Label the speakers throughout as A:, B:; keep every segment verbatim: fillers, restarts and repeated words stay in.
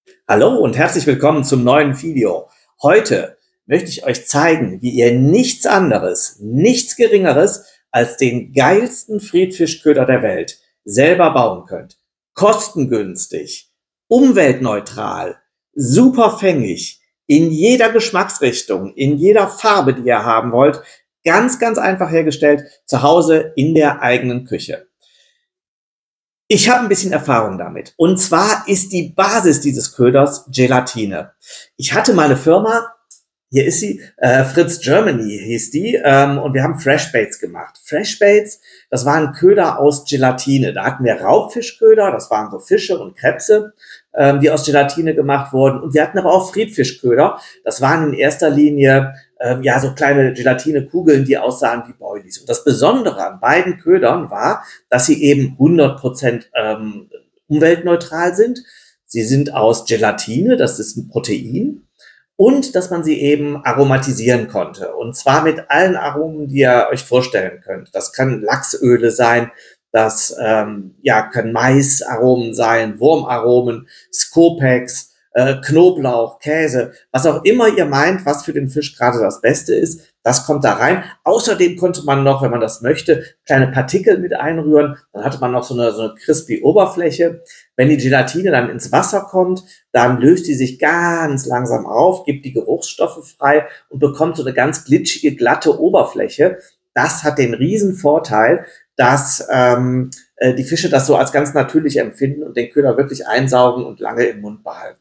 A: Hallo und herzlich willkommen zum neuen Video. Heute möchte ich euch zeigen, wie ihr nichts anderes, nichts Geringeres als den geilsten Friedfischköder der Welt selber bauen könnt. Kostengünstig, umweltneutral, super fängig, in jeder Geschmacksrichtung, in jeder Farbe, die ihr haben wollt, ganz, ganz einfach hergestellt, zu Hause in der eigenen Küche. Ich habe ein bisschen Erfahrung damit. Und zwar ist die Basis dieses Köders Gelatine. Ich hatte mal eine Firma, hier ist sie, äh, Fritz Germany hieß die, ähm, und wir haben Freshbaits gemacht. Freshbaits, das war ein Köder aus Gelatine. Da hatten wir Raubfischköder, das waren so Fische und Krebse, ähm, die aus Gelatine gemacht wurden. Und wir hatten aber auch Friedfischköder. Das waren in erster Linie ähm, ja so kleine Gelatinekugeln, die aussahen wie Boilies. Und das Besondere an beiden Ködern war, dass sie eben hundert Prozent ähm, umweltneutral sind. Sie sind aus Gelatine, das ist ein Protein. Und dass man sie eben aromatisieren konnte. Und zwar mit allen Aromen, die ihr euch vorstellen könnt. Das können Lachsöle sein, das ähm, ja, können Maisaromen sein, Wurmaromen, Scopex, äh, Knoblauch, Käse, was auch immer ihr meint, was für den Fisch gerade das Beste ist, das kommt da rein. Außerdem konnte man noch, wenn man das möchte, kleine Partikel mit einrühren. Dann hatte man noch so eine, so eine crispy Oberfläche. Wenn die Gelatine dann ins Wasser kommt, dann löst die sich ganz langsam auf, gibt die Geruchsstoffe frei und bekommt so eine ganz glitschige, glatte Oberfläche. Das hat den riesen Vorteil, dass ähm, äh, die Fische das so als ganz natürlich empfinden und den Köder wirklich einsaugen und lange im Mund behalten.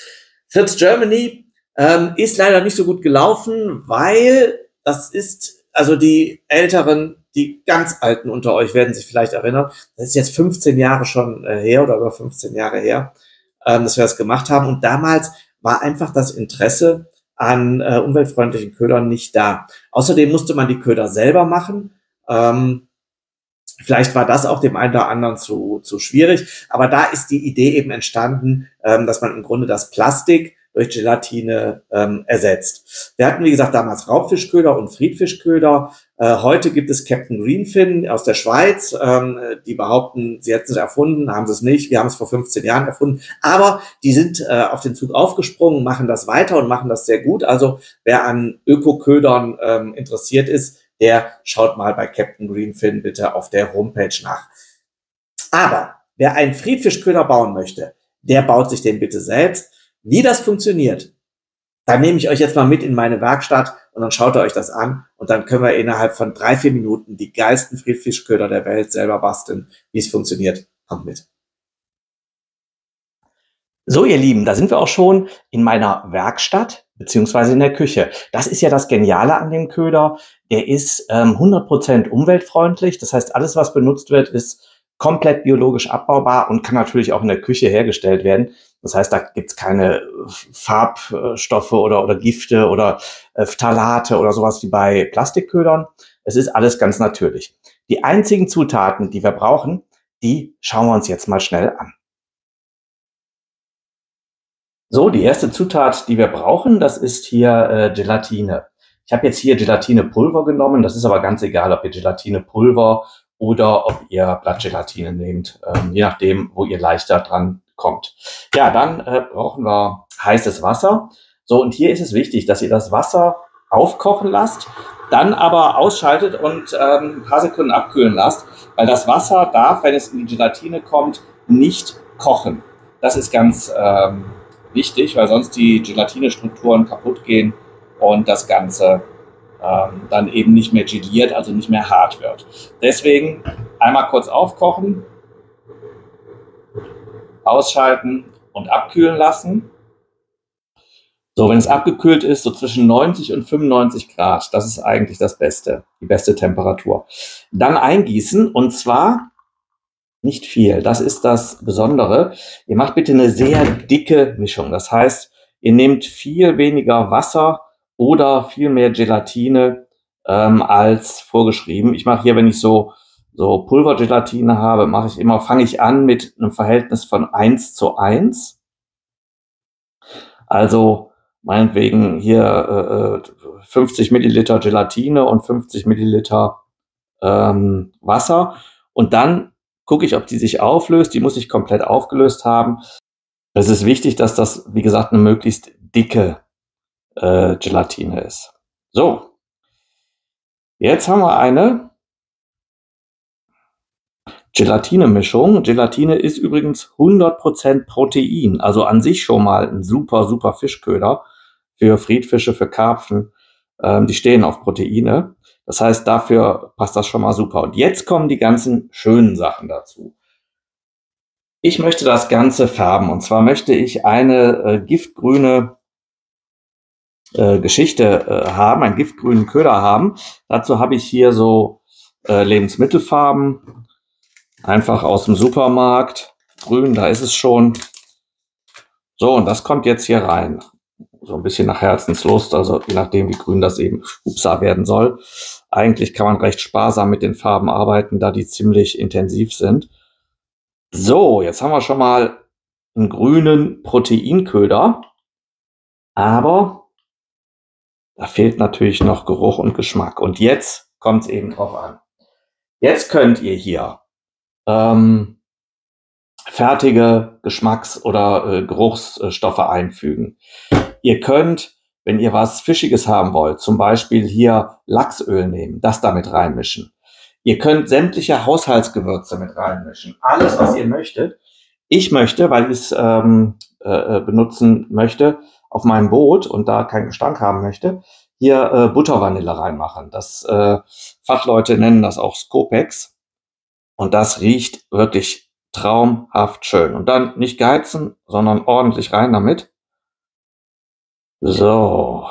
A: Fritz Germany ähm, ist leider nicht so gut gelaufen, weil das ist, also die Älteren, die ganz Alten unter euch werden sich vielleicht erinnern, das ist jetzt fünfzehn Jahre schon äh, her oder über fünfzehn Jahre her, ähm, dass wir das gemacht haben. Und damals war einfach das Interesse an äh, umweltfreundlichen Ködern nicht da. Außerdem musste man die Köder selber machen. Ähm, vielleicht war das auch dem einen oder anderen zu, zu schwierig. Aber da ist die Idee eben entstanden, ähm, dass man im Grunde das Plastik durch Gelatine ähm, ersetzt. Wir hatten, wie gesagt, damals Raubfischköder und Friedfischköder. Äh, heute gibt es Captain Greenfin aus der Schweiz. Ähm, die behaupten, sie hätten es erfunden, haben sie es nicht. Wir haben es vor fünfzehn Jahren erfunden. Aber die sind äh, auf den Zug aufgesprungen, machen das weiter und machen das sehr gut. Also wer an Ökoködern ähm, interessiert ist, der schaut mal bei Captain Greenfin bitte auf der Homepage nach. Aber wer einen Friedfischköder bauen möchte, der baut sich den bitte selbst. Wie das funktioniert, da nehme ich euch jetzt mal mit in meine Werkstatt und dann schaut ihr euch das an und dann können wir innerhalb von drei, vier Minuten die geilsten Friedfischköder der Welt selber basteln. Wie es funktioniert, kommt mit. So, ihr Lieben, da sind wir auch schon in meiner Werkstatt beziehungsweise in der Küche. Das ist ja das Geniale an dem Köder. Der ist ähm, hundert Prozent umweltfreundlich. Das heißt, alles, was benutzt wird, ist komplett biologisch abbaubar und kann natürlich auch in der Küche hergestellt werden. Das heißt, da gibt's keine Farbstoffe oder, oder Gifte oder äh, Phthalate oder sowas wie bei Plastikködern. Es ist alles ganz natürlich. Die einzigen Zutaten, die wir brauchen, die schauen wir uns jetzt mal schnell an. So, die erste Zutat, die wir brauchen, das ist hier äh, Gelatine. Ich habe jetzt hier Gelatinepulver genommen. Das ist aber ganz egal, ob ihr Gelatinepulver oder ob ihr Blattgelatine nehmt, ähm, je nachdem, wo ihr leichter dran kommt. Ja, dann äh, brauchen wir heißes Wasser. So, und hier ist es wichtig, dass ihr das Wasser aufkochen lasst, dann aber ausschaltet und ähm, ein paar Sekunden abkühlen lasst, weil das Wasser darf, wenn es in die Gelatine kommt, nicht kochen. Das ist ganz ähm, wichtig, weil sonst die Gelatinestrukturen kaputt gehen und das Ganze ähm, dann eben nicht mehr geliert, also nicht mehr hart wird. Deswegen einmal kurz aufkochen, ausschalten und abkühlen lassen. So, wenn es abgekühlt ist, so zwischen neunzig und fünfundneunzig Grad, das ist eigentlich das Beste, die beste Temperatur. Dann eingießen und zwar nicht viel, das ist das Besondere. Ihr macht bitte eine sehr dicke Mischung, das heißt, ihr nehmt viel weniger Wasser oder viel mehr Gelatine ähm, als vorgeschrieben. Ich mache hier, wenn ich so so Pulvergelatine habe, mache ich immer, fange ich an mit einem Verhältnis von eins zu eins. Also meinetwegen hier äh, fünfzig Milliliter Gelatine und fünfzig Milliliter ähm, Wasser. Und dann gucke ich, ob die sich auflöst. Die muss sich komplett aufgelöst haben. Es ist wichtig, dass das, wie gesagt, eine möglichst dicke äh, Gelatine ist. So, jetzt haben wir eine Gelatine-Mischung. Gelatine ist übrigens hundert Prozent Protein, also an sich schon mal ein super, super Fischköder für Friedfische, für Karpfen. Ähm, die stehen auf Proteine. Das heißt, dafür passt das schon mal super. Und jetzt kommen die ganzen schönen Sachen dazu. Ich möchte das Ganze färben. Und zwar möchte ich eine äh, giftgrüne äh, Geschichte äh, haben, einen giftgrünen Köder haben. Dazu habe ich hier so äh, Lebensmittelfarben. Einfach aus dem Supermarkt. Grün, da ist es schon. So, und das kommt jetzt hier rein. So ein bisschen nach Herzenslust, also je nachdem, wie grün das eben upsa werden soll. Eigentlich kann man recht sparsam mit den Farben arbeiten, da die ziemlich intensiv sind. So, jetzt haben wir schon mal einen grünen Proteinköder. Aber da fehlt natürlich noch Geruch und Geschmack. Und jetzt kommt es eben drauf an. Jetzt könnt ihr hier ähm, fertige Geschmacks- oder äh, Geruchsstoffe einfügen. Ihr könnt, wenn ihr was Fischiges haben wollt, zum Beispiel hier Lachsöl nehmen, das damit reinmischen. Ihr könnt sämtliche Haushaltsgewürze mit reinmischen. Alles, was ihr möchtet. Ich möchte, weil ich es ähm, äh, benutzen möchte, auf meinem Boot und da keinen Gestank haben möchte, hier äh, Buttervanille reinmachen. Das äh, Fachleute nennen das auch Scopex. Und das riecht wirklich traumhaft schön. Und dann nicht geheizen, sondern ordentlich rein damit. So.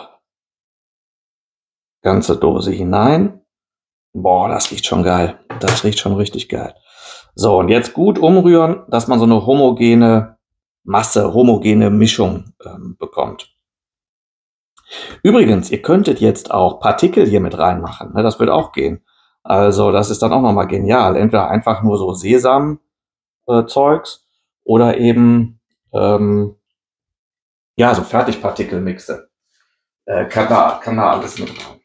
A: Ganze Dose hinein. Boah, das riecht schon geil. Das riecht schon richtig geil. So, und jetzt gut umrühren, dass man so eine homogene Masse, homogene Mischung ähm, bekommt. Übrigens, ihr könntet jetzt auch Partikel hier mit reinmachen. Ne? Das wird auch gehen. Also das ist dann auch nochmal genial. Entweder einfach nur so Sesam-Zeugs äh, oder eben ähm, ja, so Fertigpartikelmixe. Äh, kann, da, kann da alles mit rein.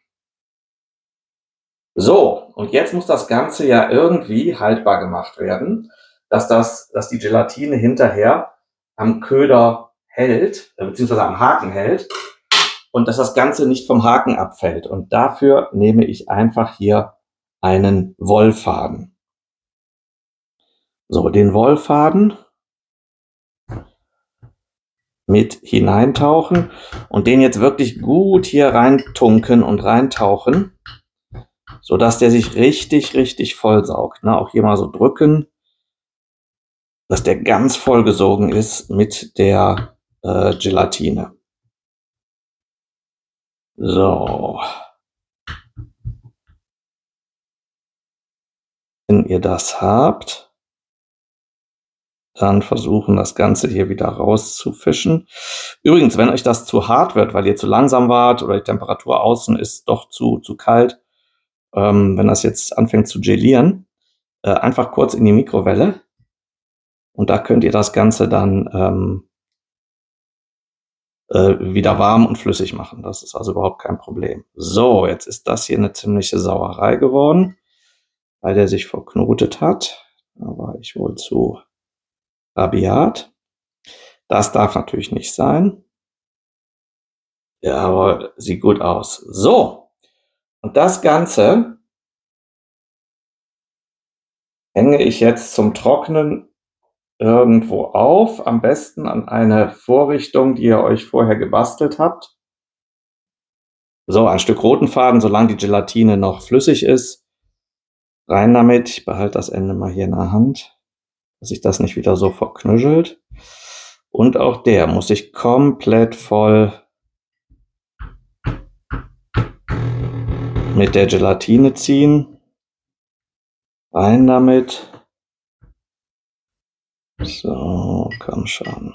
A: So, und jetzt muss das Ganze ja irgendwie haltbar gemacht werden, dass, das, dass die Gelatine hinterher am Köder hält, äh, beziehungsweise am Haken hält und dass das Ganze nicht vom Haken abfällt. Und dafür nehme ich einfach hier einen Wollfaden. So, den Wollfaden mit hineintauchen und den jetzt wirklich gut hier reintunken und reintauchen, so dass der sich richtig, richtig vollsaugt. Ne? Auch hier mal so drücken, dass der ganz vollgesogen ist mit der äh, Gelatine. So. Wenn ihr das habt, dann versuchen, das Ganze hier wieder rauszufischen. Übrigens, wenn euch das zu hart wird, weil ihr zu langsam wart oder die Temperatur außen ist doch zu, zu kalt, ähm, wenn das jetzt anfängt zu gelieren, äh, einfach kurz in die Mikrowelle und da könnt ihr das Ganze dann ähm, äh, wieder warm und flüssig machen. Das ist also überhaupt kein Problem. So, jetzt ist das hier eine ziemliche Sauerei geworden, weil der sich verknotet hat. Da war ich wohl zu rabiat. Das darf natürlich nicht sein. Ja, aber sieht gut aus. So, und das Ganze hänge ich jetzt zum Trocknen irgendwo auf, am besten an eine Vorrichtung, die ihr euch vorher gebastelt habt. So, ein Stück roten Faden, solange die Gelatine noch flüssig ist. Rein damit. Ich behalte das Ende mal hier in der Hand, dass sich das nicht wieder so verknüschelt. Und auch der muss sich komplett voll mit der Gelatine ziehen. Rein damit. So, komm schon.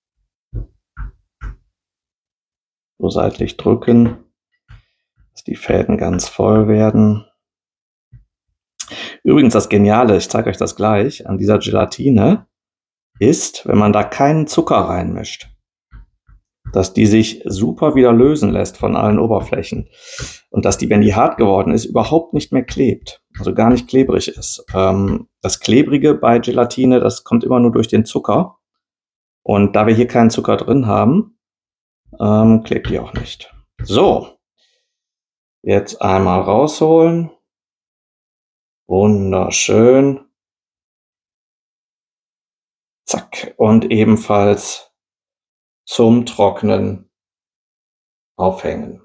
A: So seitlich drücken, dass die Fäden ganz voll werden. Übrigens, das Geniale, ich zeige euch das gleich, an dieser Gelatine ist, wenn man da keinen Zucker reinmischt, dass die sich super wieder lösen lässt von allen Oberflächen und dass die, wenn die hart geworden ist, überhaupt nicht mehr klebt, also gar nicht klebrig ist. Ähm, das Klebrige bei Gelatine, das kommt immer nur durch den Zucker Und da wir hier keinen Zucker drin haben, ähm, klebt die auch nicht. So, jetzt einmal rausholen. Wunderschön. Zack. Und ebenfalls zum Trocknen aufhängen.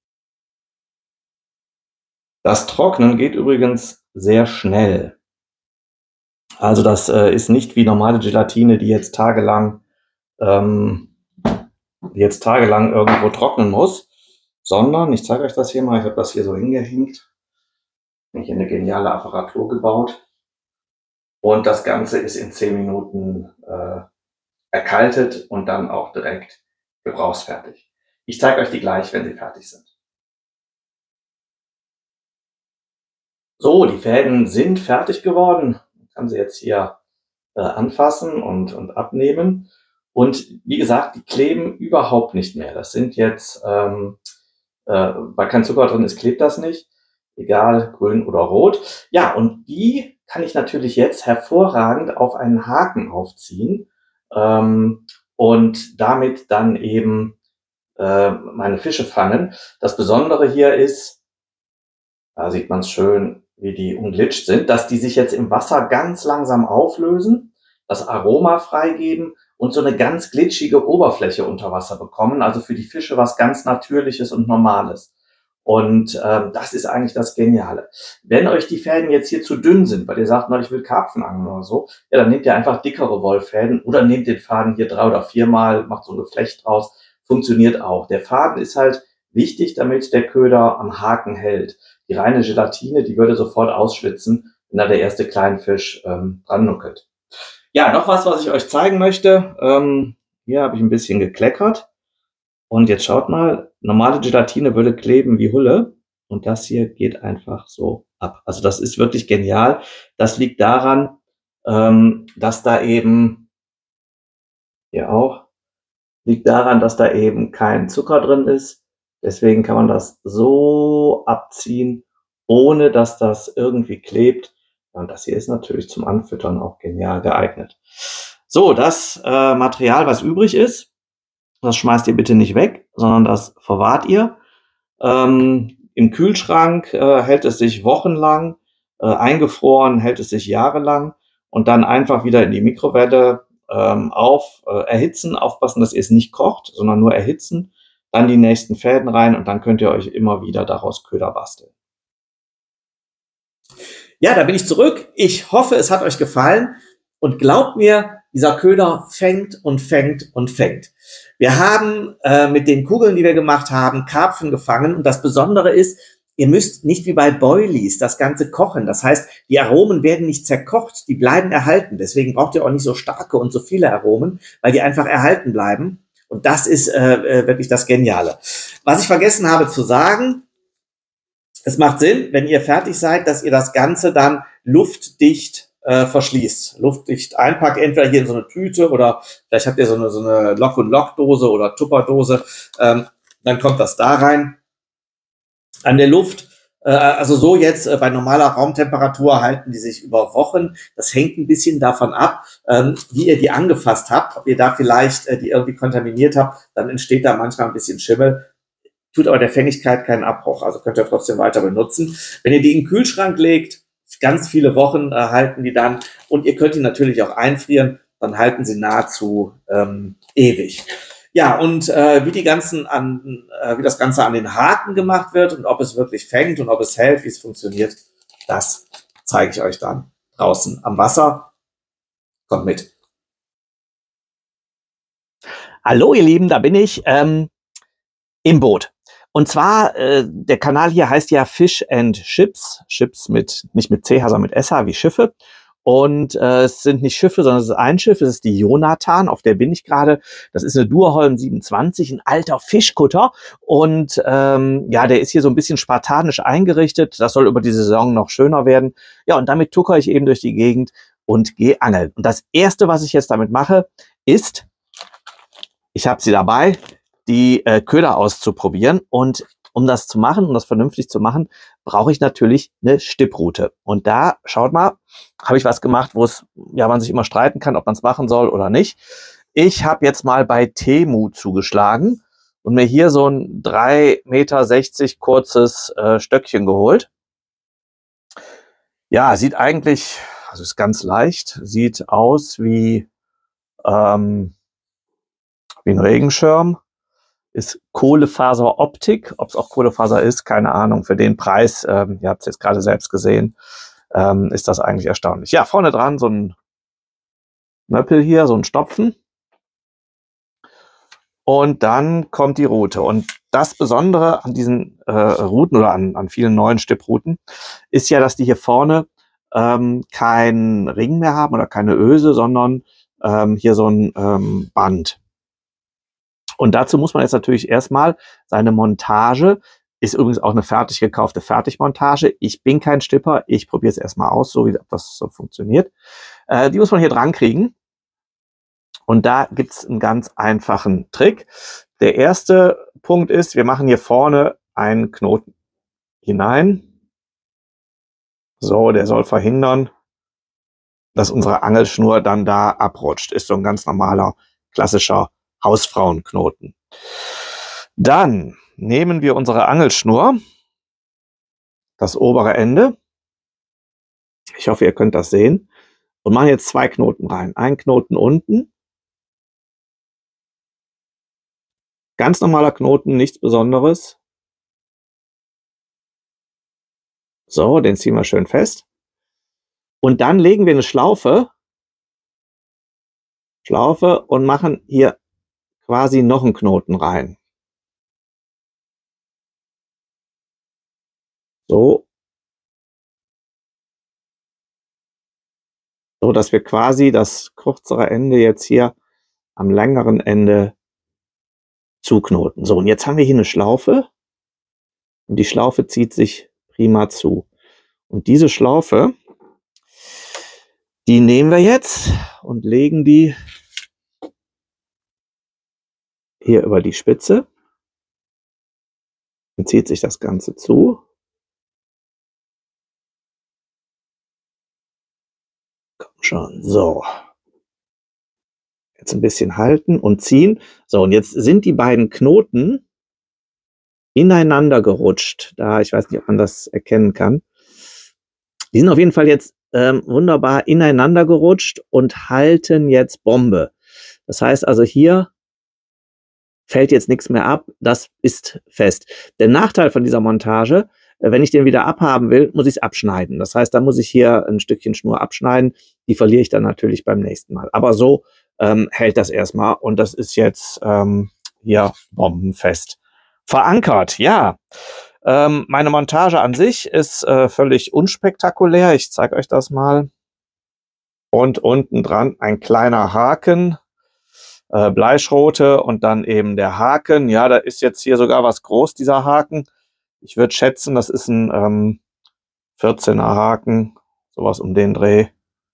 A: Das Trocknen geht übrigens sehr schnell. Also das äh, ist nicht wie normale Gelatine, die jetzt tagelang, ähm, die jetzt tagelang irgendwo trocknen muss, sondern, ich zeige euch das hier mal, ich habe das hier so hingehängt, habe hier eine geniale Apparatur gebaut und das Ganze ist in zehn Minuten äh, erkaltet und dann auch direkt gebrauchsfertig. Ich zeige euch die gleich, wenn sie fertig sind. So, die Fäden sind fertig geworden. Ich kann sie jetzt hier äh, anfassen und, und abnehmen. Und wie gesagt, die kleben überhaupt nicht mehr. Das sind jetzt, ähm, äh, weil kein Zucker drin ist, klebt das nicht. Egal, grün oder rot. Ja, und die kann ich natürlich jetzt hervorragend auf einen Haken aufziehen ähm, und damit dann eben äh, meine Fische fangen. Das Besondere hier ist, da sieht man es schön, wie die umglitscht sind, dass die sich jetzt im Wasser ganz langsam auflösen, das Aroma freigeben und so eine ganz glitschige Oberfläche unter Wasser bekommen. Also für die Fische was ganz Natürliches und Normales. Und äh, das ist eigentlich das Geniale. Wenn euch die Fäden jetzt hier zu dünn sind, weil ihr sagt, na, ich will Karpfen angeln oder so, ja, dann nehmt ihr einfach dickere Wollfäden oder nehmt den Faden hier drei oder viermal, macht so ein Geflecht draus, funktioniert auch. Der Faden ist halt wichtig, damit der Köder am Haken hält. Die reine Gelatine, die würde sofort ausschwitzen, wenn da der erste Kleinfisch ähm, dran nuckelt. Ja, noch was, was ich euch zeigen möchte. Ähm, hier habe ich ein bisschen gekleckert. Und jetzt schaut mal, normale Gelatine würde kleben wie Hulle. Und das hier geht einfach so ab. Also das ist wirklich genial. Das liegt daran, ähm, dass da eben, hier auch, liegt daran, dass da eben kein Zucker drin ist. Deswegen kann man das so abziehen, ohne dass das irgendwie klebt. Und das hier ist natürlich zum Anfüttern auch genial geeignet. So, das äh, Material, was übrig ist, das schmeißt ihr bitte nicht weg, sondern das verwahrt ihr. Ähm, im Kühlschrank äh, hält es sich wochenlang, äh, eingefroren hält es sich jahrelang und dann einfach wieder in die Mikrowelle ähm, auf, äh, erhitzen, aufpassen, dass ihr es nicht kocht, sondern nur erhitzen, dann die nächsten Fäden rein und dann könnt ihr euch immer wieder daraus Köder basteln. Ja, da bin ich zurück. Ich hoffe, es hat euch gefallen und glaubt mir, dieser Köder fängt und fängt und fängt. Wir haben äh, mit den Kugeln, die wir gemacht haben, Karpfen gefangen und das Besondere ist, ihr müsst nicht wie bei Boilies das Ganze kochen. Das heißt, die Aromen werden nicht zerkocht, die bleiben erhalten. Deswegen braucht ihr auch nicht so starke und so viele Aromen, weil die einfach erhalten bleiben. Und das ist äh, wirklich das Geniale. Was ich vergessen habe zu sagen, es macht Sinn, wenn ihr fertig seid, dass ihr das Ganze dann luftdicht äh, verschließt. Luftdicht einpackt, entweder hier in so eine Tüte oder vielleicht habt ihr so eine, so eine Lock- und Lock-Dose oder Tupperdose. Ähm, dann kommt das da rein. An der Luft, äh, also so jetzt äh, bei normaler Raumtemperatur halten die sich über Wochen. Das hängt ein bisschen davon ab, ähm, wie ihr die angefasst habt. Ob ihr da vielleicht äh, die irgendwie kontaminiert habt, dann entsteht da manchmal ein bisschen Schimmel. Tut aber der Fängigkeit keinen Abbruch, also könnt ihr trotzdem weiter benutzen. Wenn ihr die in den Kühlschrank legt, ganz viele Wochen äh, halten die dann und ihr könnt die natürlich auch einfrieren, dann halten sie nahezu ähm, ewig. Ja, und äh, wie die ganzen an, äh, wie das Ganze an den Haken gemacht wird und ob es wirklich fängt und ob es hält, wie es funktioniert, das zeige ich euch dann draußen am Wasser. Kommt mit. Hallo ihr Lieben, da bin ich ähm, im Boot. Und zwar, äh, der Kanal hier heißt ja Fish and Chips. Chips mit, nicht mit C H, sondern mit S H wie Schiffe. Und äh, es sind nicht Schiffe, sondern es ist ein Schiff. Es ist die Jonathan, auf der bin ich gerade. Das ist eine Durholm siebenundzwanzig, ein alter Fischkutter. Und ähm, ja, der ist hier so ein bisschen spartanisch eingerichtet. Das soll über die Saison noch schöner werden. Ja, und damit tuckere ich eben durch die Gegend und gehe angeln. Und das Erste, was ich jetzt damit mache, ist, ich habe sie dabei, die äh, Köder auszuprobieren. Und um das zu machen, um das vernünftig zu machen, brauche ich natürlich eine Stipprute. Und da, schaut mal, habe ich was gemacht, wo es, ja, man sich immer streiten kann, ob man es machen soll oder nicht. Ich habe jetzt mal bei Temu zugeschlagen und mir hier so ein drei Meter sechzig kurzes äh, Stöckchen geholt. Ja, sieht eigentlich, also ist ganz leicht, sieht aus wie, ähm, wie ein Regenschirm. Ist Kohlefaseroptik. Ob es auch Kohlefaser ist, keine Ahnung. Für den Preis, ähm, ihr habt es jetzt gerade selbst gesehen, ähm, ist das eigentlich erstaunlich. Ja, vorne dran so ein Möppel hier, so ein Stopfen. Und dann kommt die Rute. Und das Besondere an diesen äh, Routen oder an, an vielen neuen Stippruten ist ja, dass die hier vorne ähm, keinen Ring mehr haben oder keine Öse, sondern ähm, hier so ein ähm, Band. Und dazu muss man jetzt natürlich erstmal seine Montage, ist übrigens auch eine fertig gekaufte Fertigmontage. Ich bin kein Stipper, ich probiere es erstmal aus, so wie das so funktioniert. Äh, die muss man hier dran kriegen. Und da gibt's einen ganz einfachen Trick. Der erste Punkt ist, wir machen hier vorne einen Knoten hinein. So, der soll verhindern, dass unsere Angelschnur dann da abrutscht. Ist so ein ganz normaler, klassischer Hausfrauenknoten. Dann nehmen wir unsere Angelschnur, das obere Ende. Ich hoffe, ihr könnt das sehen. Und machen jetzt zwei Knoten rein. Ein Knoten unten. Ganz normaler Knoten, nichts Besonderes. So, den ziehen wir schön fest. Und dann legen wir eine Schlaufe, Schlaufe und machen hier quasi noch einen Knoten rein. So. So, dass wir quasi das kürzere Ende jetzt hier am längeren Ende zuknoten. So, und jetzt haben wir hier eine Schlaufe. Und die Schlaufe zieht sich prima zu. Und diese Schlaufe, die nehmen wir jetzt und legen die hier über die Spitze. Dann zieht sich das Ganze zu. Komm schon, so. Jetzt ein bisschen halten und ziehen. So, und jetzt sind die beiden Knoten ineinander gerutscht. Da, ich weiß nicht, ob man das erkennen kann. Die sind auf jeden Fall jetzt ähm, wunderbar ineinander gerutscht und halten jetzt Bombe. Das heißt also, hier fällt jetzt nichts mehr ab. Das ist fest. Der Nachteil von dieser Montage, äh, wenn ich den wieder abhaben will, muss ich es abschneiden. Das heißt, da muss ich hier ein Stückchen Schnur abschneiden. Die verliere ich dann natürlich beim nächsten Mal. Aber so ähm, hält das erstmal. Und das ist jetzt ähm, hier bombenfest verankert. Ja. Ähm, meine Montage an sich ist äh, völlig unspektakulär. Ich zeige euch das mal. Und unten dran ein kleiner Haken, äh, Bleischrote und dann eben der Haken. Ja, da ist jetzt hier sogar was groß, dieser Haken. Ich würde schätzen, das ist ein ähm, vierzehner Haken, sowas um den Dreh.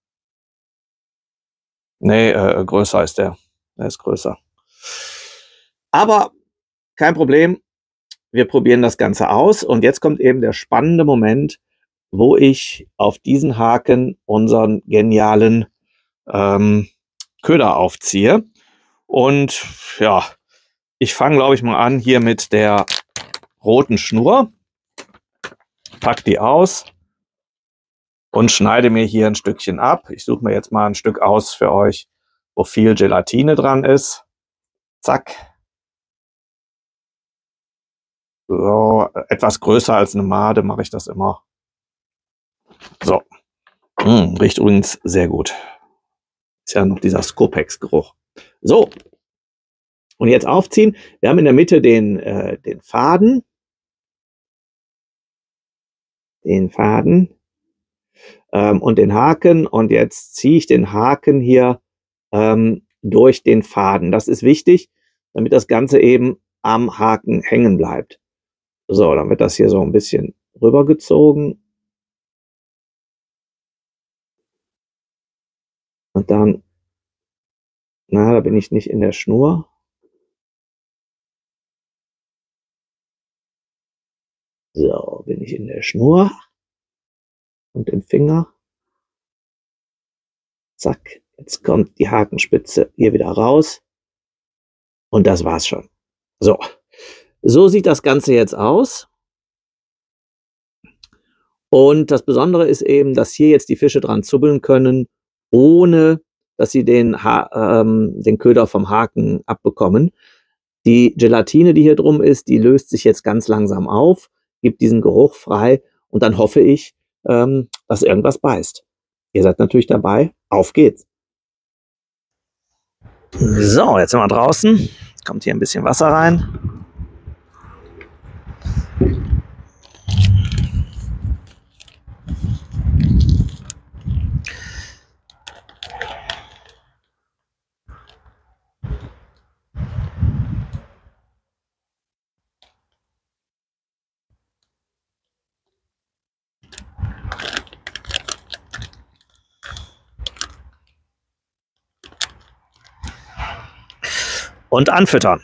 A: Nee, äh, größer ist der. Der ist größer. Aber kein Problem. Wir probieren das Ganze aus und jetzt kommt eben der spannende Moment, wo ich auf diesen Haken unseren genialen ähm, Köder aufziehe. Und ja, ich fange, glaube ich, mal an hier mit der roten Schnur, pack die aus und schneide mir hier ein Stückchen ab. Ich suche mir jetzt mal ein Stück aus für euch, wo viel Gelatine dran ist. Zack. So, etwas größer als eine Made mache ich das immer. So. Hm, riecht übrigens sehr gut. Ist ja noch dieser Scopex-Geruch. So. Und jetzt aufziehen. Wir haben in der Mitte den, äh, den Faden. Den Faden. Ähm, und den Haken. Und jetzt ziehe ich den Haken hier ähm, durch den Faden. Das ist wichtig, damit das Ganze eben am Haken hängen bleibt. So, dann wird das hier so ein bisschen rübergezogen. Und dann, na, da bin ich nicht in der Schnur. So, bin ich in der Schnur und im Finger. Zack, Jetzt kommt die Hakenspitze hier wieder raus. Und das war's schon. So, so sieht das Ganze jetzt aus. Und das Besondere ist eben, dass hier jetzt die Fische dran zubbeln können, ohne dass sie den, ha ähm, den Köder vom Haken abbekommen. Die Gelatine, die hier drum ist, die löst sich jetzt ganz langsam auf, gibt diesen Geruch frei und dann hoffe ich, ähm, dass irgendwas beißt. Ihr seid natürlich dabei. Auf geht's! So, jetzt sind wir draußen. Kommt hier ein bisschen Wasser rein. Und anfüttern.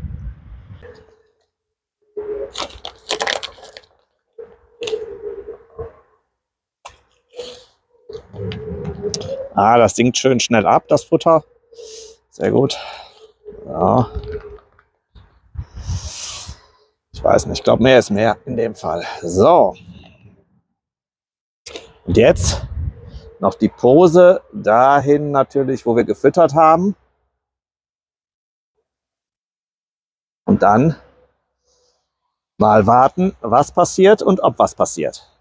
A: Ah, das sinkt schön schnell ab, das Futter. Sehr gut. Ja. Ich weiß nicht, ich glaube, mehr ist mehr in dem Fall. So. Und jetzt noch die Pose dahin natürlich, wo wir gefüttert haben. Und dann mal warten, was passiert und ob was passiert.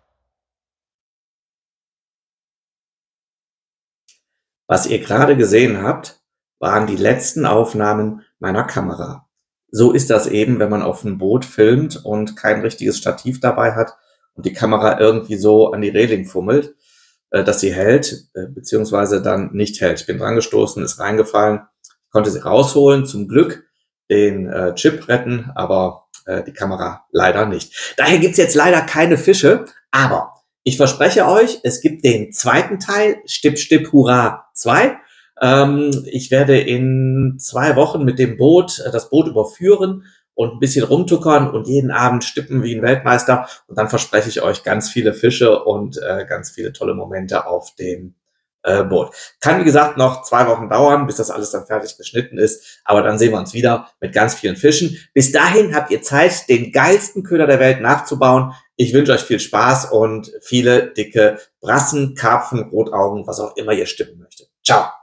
A: Was ihr gerade gesehen habt, waren die letzten Aufnahmen meiner Kamera. So ist das eben, wenn man auf einem Boot filmt und kein richtiges Stativ dabei hat und die Kamera irgendwie so an die Reling fummelt, dass sie hält, beziehungsweise dann nicht hält. Ich bin dran gestoßen, ist reingefallen, konnte sie rausholen, zum Glück den äh, Chip retten, aber äh, die Kamera leider nicht. Daher gibt's jetzt leider keine Fische, aber ich verspreche euch, es gibt den zweiten Teil, Stipp, Stipp, Hurra zwei. Ähm, ich werde in zwei Wochen mit dem Boot äh, das Boot überführen und ein bisschen rumtuckern und jeden Abend stippen wie ein Weltmeister. Und dann verspreche ich euch ganz viele Fische und äh, ganz viele tolle Momente auf dem äh, Boot. Kann, wie gesagt, noch zwei Wochen dauern, bis das alles dann fertig geschnitten ist. Aber dann sehen wir uns wieder mit ganz vielen Fischen. Bis dahin habt ihr Zeit, den geilsten Köder der Welt nachzubauen. Ich wünsche euch viel Spaß und viele dicke Brassen, Karpfen, Rotaugen, was auch immer ihr stippen möchtet. Ciao!